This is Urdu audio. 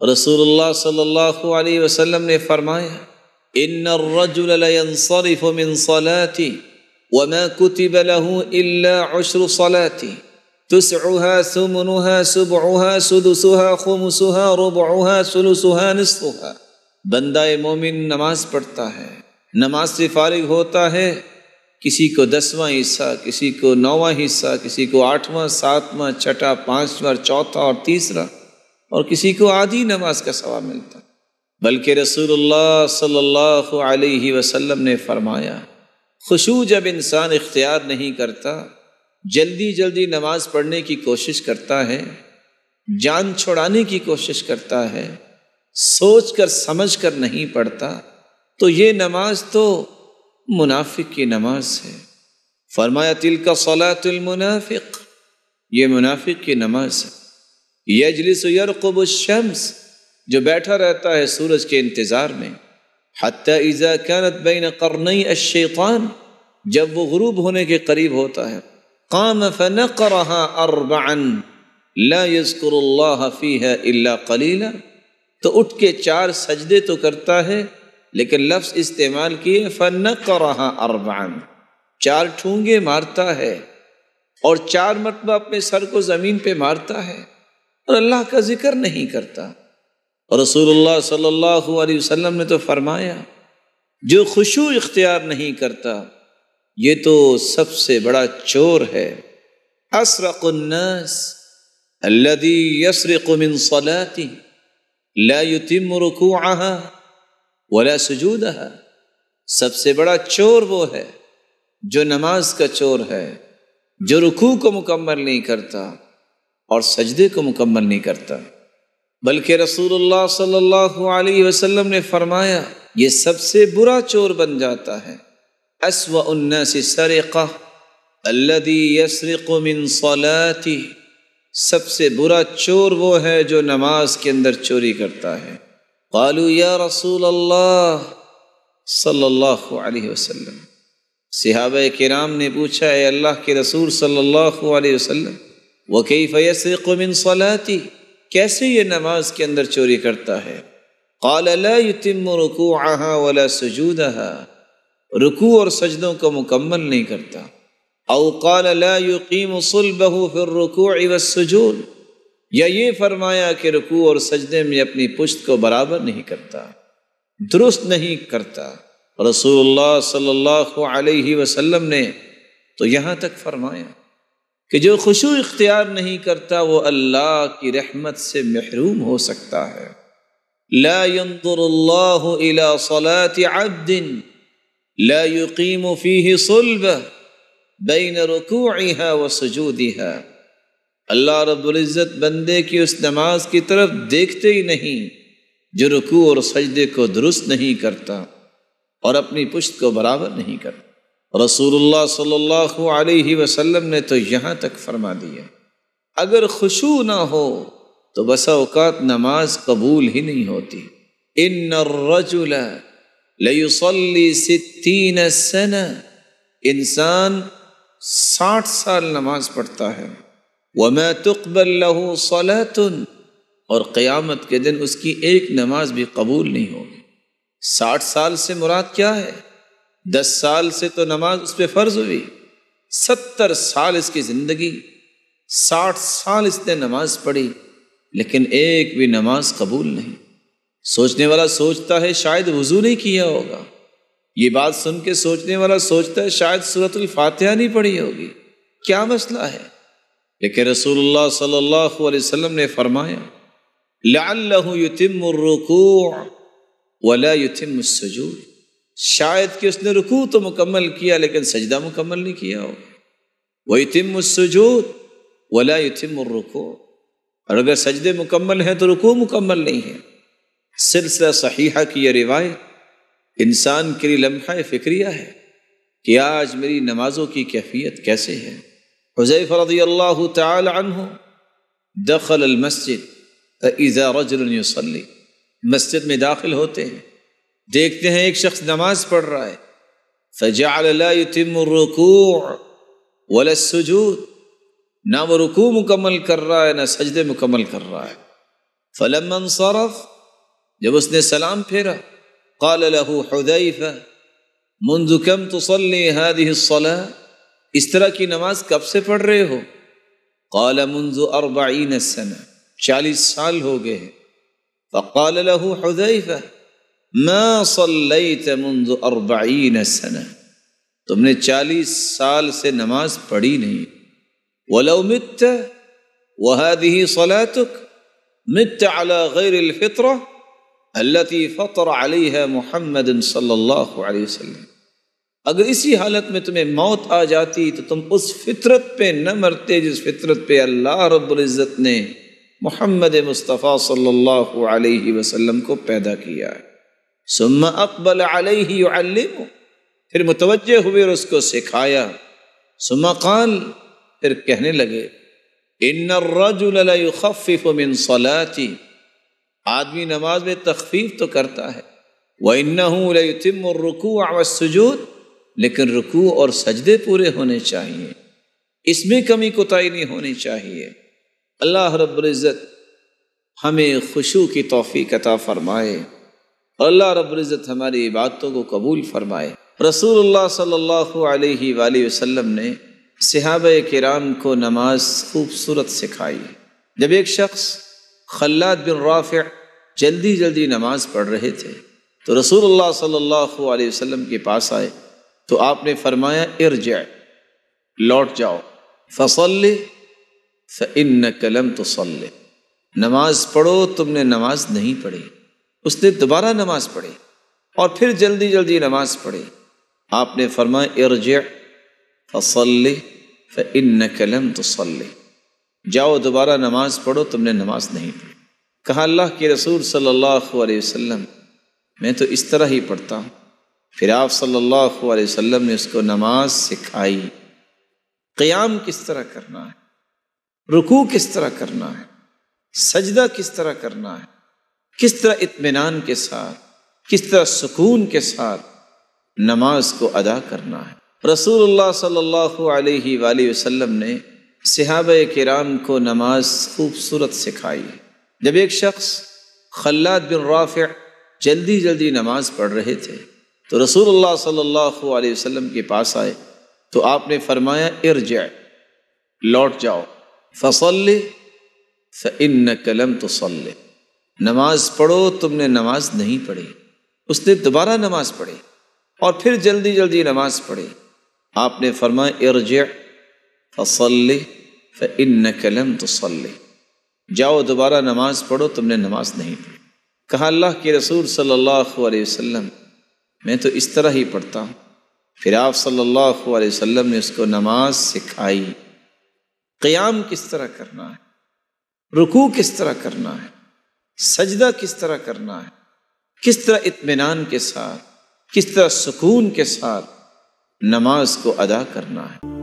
رسول اللہ صلی اللہ علیہ وسلم نے فرمایا ان الرجل لینصرف من صلاتی وما كتب له الا عشر صلاتی تسعها ثمنها سبعها سدسها خمسها ربعها ثلثها نصفها۔ بندہ مومن نماز پڑھتا ہے، نماز سے فارغ ہوتا ہے، کسی کو 10واں حصہ، کسی کو 9واں حصہ، کسی کو 8واں، 7واں، چھٹا، 5واں، چوتھا اور تیسرا، اور کسی کو آدھی نماز کا ثواب ملتا۔ بلکہ رسول اللہ صلی اللہ علیہ وسلم نے فرمایا خشوع جب انسان اختیار نہیں کرتا، جلدی جلدی نماز پڑھنے کی کوشش کرتا ہے، جان چھڑانے کی کوشش کرتا ہے، سوچ کر سمجھ کر نہیں پڑھتا، تو یہ نماز تو منافق کی نماز ہے۔ فرمایا تلک صلاۃ المنافق، یہ منافق کی نماز ہے۔ یجلس یرقب الشمس، جو بیٹھا رہتا ہے سورج کے انتظار میں، حتی اذا كانت بین قرنی الشیطان، جب وہ غروب ہونے کے قریب ہوتا ہے، قام فنقرها اربعا لا يذكر اللہ فیہا الا قلیلا، تو اٹھ کے 4 سجدے تو کرتا ہے، لیکن لفظ استعمال کیے فنقرها اربعا، 4 ٹھونگے مارتا ہے اور 4 مرتبہ اپنے سر کو زمین پہ مارتا ہے اور اللہ کا ذکر نہیں کرتا۔ اور رسول اللہ صلی اللہ علیہ وسلم نے تو فرمایا جو خشوع اختیار نہیں کرتا یہ تو سب سے بڑا چور ہے۔ اسرق الناس الذي يسرق من صلاته لا يتم ركوعها ولا سجودها، سب سے بڑا چور وہ ہے جو نماز کا چور ہے، جو رکوع کو مکمل نہیں کرتا اور سجدے کو مکمل نہیں کرتا۔ بلکہ رسول اللہ صلی اللہ علیہ وسلم نے فرمایا یہ سب سے برا چور بن جاتا ہے۔ اسوأ الناس سرقہ الذی یسرق من صلاتی، سب سے برا چور وہ ہے جو نماز کے اندر چوری کرتا ہے۔ قالوا یا رسول اللہ صلی اللہ علیہ وسلم، صحابہ کرام نے پوچھا اے اللہ کے رسول صلی اللہ علیہ وسلم وکیف یسرق من صلاتی، کیسے یہ نماز کے اندر چوری کرتا ہے؟ قال لا يتم رکوعها ولا سجودها، رکوع اور سجدوں کو مکمل نہیں کرتا۔ او قال لا يقيم صلبه في الركوع والسجود، یا یہ فرمایا کہ رکوع اور سجدے میں اپنی پشت کو برابر نہیں کرتا، درست نہیں کرتا۔ رسول اللہ صلی اللہ علیہ وسلم نے تو یہاں تک فرمایا کہ جو خشوع اختیار نہیں کرتا وہ اللہ کی رحمت سے محروم ہو سکتا ہے۔ لا ينظر اللہ الى صلاة عبد لا يقیم فیہ صلبہ بین رکوعها وسجودها، اللہ رب العزت بندے کی اس نماز کی طرف دیکھتے ہی نہیں جو رکوع اور سجدے کو درست نہیں کرتا اور اپنی پشت کو برابر نہیں کرتا۔ رسول اللہ صلی اللہ علیہ وسلم نے تو یہاں تک فرما دیا اگر خشوع نہ ہو تو بسا اوقات نماز قبول ہی نہیں ہوتی۔ ان الرجل لیصلی 60 سنہ، انسان 60 سال نماز پڑھتا ہے، وما تقبل له صلاة، اور قیامت کے دن اس کی ایک نماز بھی قبول نہیں ہوگی۔ 60 سال سے مراد کیا ہے؟ 10 سال سے تو نماز اس پہ فرض ہوئی، 70 سال اس کی زندگی، 60 سال اس نے نماز پڑھی، لیکن ایک بھی نماز قبول نہیں۔ سوچنے والا سوچتا ہے شاید وضو نہیں کیا ہوگا، یہ بات سن کے سوچنے والا سوچتا ہے شاید سورۃ الفاتحہ نہیں پڑھی ہوگی، کیا مسئلہ ہے؟ لیکن رسول اللہ صلی اللہ علیہ وسلم نے فرمایا لعلہ یتم الرکوع ولا یتم السجود، شاید کہ اس نے رکوع تو مکمل کیا لیکن سجدہ مکمل نہیں کیا ہو۔ وَيُتِمُّ السُّجُودُ وَلَا يُتِمُّ الرُّكُوعُ، اور اگر سجدے مکمل ہیں تو رکوع مکمل نہیں ہے۔ سلسلہ صحیحہ کی یہ روایت انسان کے لیے لمحہ فکریہ ہے کہ آج میری نمازوں کی کیفیت کیسے ہے۔ حذیفہ رضی اللہ تعالی عنہ دخل المسجد فَإِذَا رَجُلٌ يُصَلِّي، مسجد میں داخل ہوتے ہیں، دیکھتے ہیں ایک شخص نماز پڑھ رہا ہے، فَجَعَلَ لَا يُتِمُّ الرُّكُوعَ وَلَا السُّجُودَ، نہ وہ رکوع مکمل کر رہا ہے نہ سجدے مکمل کر رہا ہے۔ فلما انصرف، جب اس نے سلام پھیرا، قال له حذیفہ منذ کم تصلی هذه الصلاة، اس طرح کی نماز کب سے پڑھ رہے ہو؟ قال منذ 40 سنہ، 40 سال ہو گئے ہیں۔ فقال له حذیفہ ما صلیت منذ 40 سنہ، تم نے 40 سال سے نماز پڑھی نہیں۔ ولو مت وهذه صلاتك مت على غیر الفطرہ التي فطر عليها محمد صلی اللہ علیہ وسلم، اگر اسی حالت میں تمہیں موت آ جاتی تو تم اس فطرت پہ نہ مرتے جس فطرت پہ اللہ رب العزت نے محمد مصطفیٰ صلی اللہ علیہ وسلم کو پیدا کیا ہے۔ ثم اقبل علیہ يعلمه، پھر متوجہ ہوئے اور اس کو سکھایا۔ ثم قال، پھر کہنے لگے ان الرجل ليخفف من صلاته، آدمی نماز میں تخفیف تو کرتا ہے، وَإِنَّهُ لَيُتِمُّ الرُّكُوعَ وَالسُّجُودَ، لیکن رکوع اور سجدے پورے ہونے چاہیے، اس میں کمی کوتاہی نہیں ہونی چاہیے۔ اللہ رب العزت ہمیں خشوع کی توفیق عطا فرمائے اور اللہ رب العزت ہماری عبادتوں کو قبول فرمائے۔ رسول اللہ صلی اللہ علیہ وآلہ وسلم نے صحابہ کرام کو نماز خوبصورت سکھائی۔ جب ایک شخص خلاد بن رافع جلدی جلدی نماز پڑھ رہے تھے تو رسول اللہ صلی اللہ علیہ وسلم کے پاس آئے تو آپ نے فرمایا ارجع، لوٹ جاؤ، فصلی فإنک لم تصلی، نماز پڑھو، تم نے نماز نہیں پڑھی۔ اس نے دوبارہ نماز پڑھی اور پھر جلدی جلدی نماز پڑھی۔ آپ نے فرمایا ارجع فصلی فإنک لم تصلی، جاؤ دوبارہ نماز پڑھو، تم نے نماز نہیں پڑھی۔ کہا اللہ کے رسول صلی اللہ علیہ وسلم میں تو اس طرح ہی پڑھتا ہوں۔ پھر آپ صلی اللہ علیہ وسلم نے اس کو نماز سکھائی، قیام کس طرح کرنا ہے، رکوع کس طرح کرنا ہے، سجدہ کس طرح کرنا ہے، کس طرح اطمینان کے ساتھ، کس طرح سکون کے ساتھ نماز کو ادا کرنا ہے۔ رسول اللہ صلی اللہ علیہ وآلہ وسلم نے صحابہ کرام کو نماز خوبصورت سکھائی۔ جب ایک شخص خلاد بن رافع جلدی جلدی نماز پڑھ رہے تھے تو رسول اللہ صلی اللہ علیہ وسلم کے پاس آئے تو آپ نے فرمایا ارجع، لوٹ جاؤ، فصلی فإنک لم تصلی، نماز پڑھو، تم نے نماز نہیں پڑھی۔ اس نے دوبارہ نماز پڑھی اور پھر جلدی جلدی نماز پڑھی۔ آپ نے فرمایا ارجع فصلی فإنک لم تصلی، جاؤ دوبارہ نماز پڑھو، تم نے نماز نہیں پڑھی۔ کہا اللہ کے رسول صلی اللہ علیہ وسلم میں تو اس طرح ہی پڑھتا ہوں۔ پھر آپ صلی اللہ علیہ وسلم نے اس کو نماز سکھائی، قیام کس طرح کرنا ہے، رکوع کس طرح کرنا ہے، سجدہ کس طرح کرنا ہے، کس طرح اطمینان کے ساتھ، کس طرح سکون کے ساتھ نماز کو ادا کرنا ہے۔